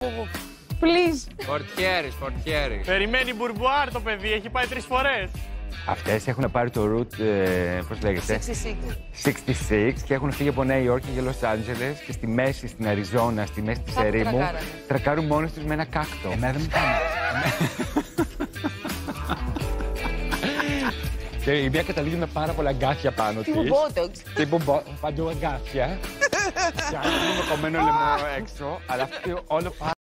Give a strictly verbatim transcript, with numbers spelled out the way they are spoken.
Please. Φορτιέρης, φορτιέρης. Περιμένει μπουρμπουάρ το παιδί, έχει πάει τρεις φορές. Αυτές έχουν πάρει το route, ε, πώς λέγεται, εξήντα έξι και έχουν φύγει από Νέα Υόρκη για Λος Άντζελες και στη μέση, στην Αριζόνα, στη μέση της ερήμου, τρακάρουν μόνος τους με ένα κάκτο. Εμένα δεν μου κάνει. Και η μία καταλήγει με πάρα πολλά αγκάθια πάνω της. Τύπου Botox. Τύπου παντού αγκάθια. Και άλλη με κομμένο λαιμό έξω, αλλά αυτό όλο